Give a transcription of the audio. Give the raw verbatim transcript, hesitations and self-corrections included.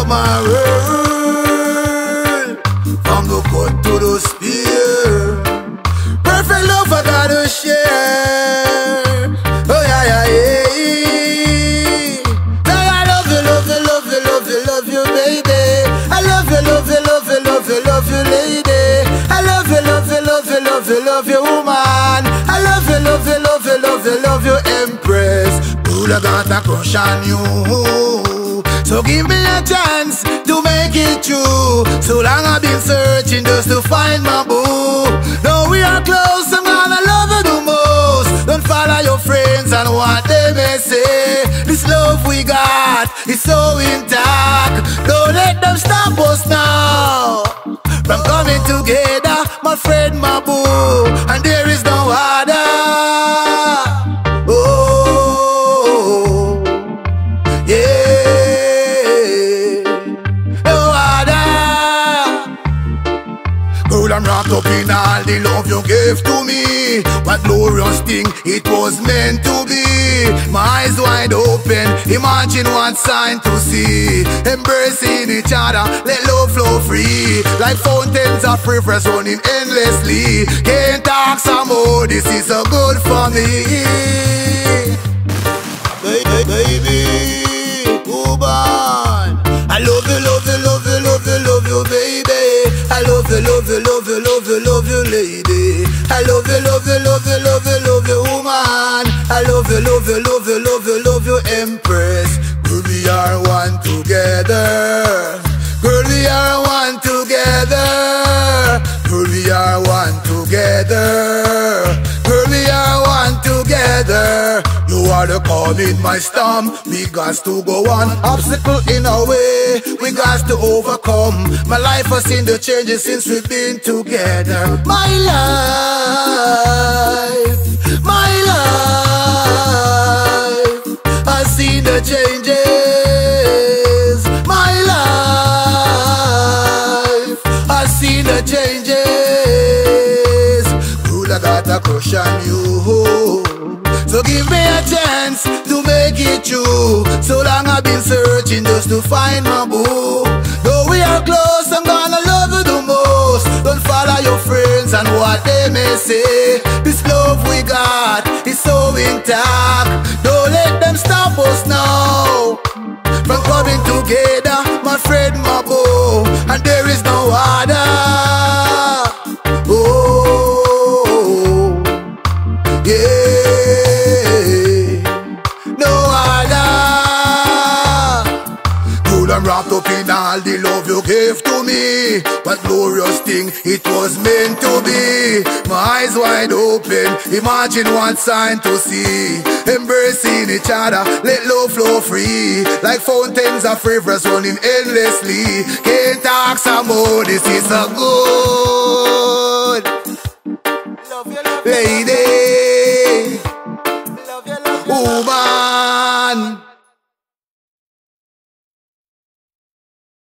my world, from the cut to the spear. Perfect love I gotta share. Oh yeah, yeah, yeah. Now I love you, love you, love you, love you, love you, baby. I love you, love you, love you, love you, love you, lady. I love you, love you, love you, love you, love you, woman. I love you, love you, love you, love you, love you, empress. Girl, I got a crush on you, so give me a chance to make it true. So long I've been searching just to find my boo. Now we are close, I'm gonna love you the most. Don't follow your friends and what they may say. This love we got is so intact. Don't let them stop us now from coming together, my friend, my boo. And there is no other. Oh, yeah, no other. Girl, I'm wrapped up in all the love you gave to me. What glorious thing it was meant to be. My eyes wide open, imagine one sign to see. Embracing each other, let love flow free. Like fountains of rivers running endlessly. Can't talk some more, this is so good for me. Baby, baby, woman, I love you, love you, love you, love you, love you, baby. I love you, love you, love you, love you, love you, lady. I love you, love you, love you, love you, love you, woman. I love you, love you, love you, love you, love you, empress. Girl, we are one together. Girl, we are one together. Girl, we are one together. Girl, we are one together. You are the calm in my storm. We got to go on. Obstacle in our way, we got to overcome. My life has seen the changes since we've been together. My life, my life has seen the changes. My life has seen the changes. Girl, I got a crush on you, so give me a chance to make it true. So long I've been searching just to find my boo. Though we are close, I'm gonna love you the most. Don't follow your friends and what they may say. This love we got is so intact. Don't let them stop us now from coming together, my friend, my boo. And there is no other. Oh, yeah. I'm wrapped up in all the love you gave to me. What glorious thing it was meant to be. My eyes wide open, imagine one sign to see. Embracing each other, let love flow free. Like fountains of rivers running endlessly. Can't talk some more, this is so good.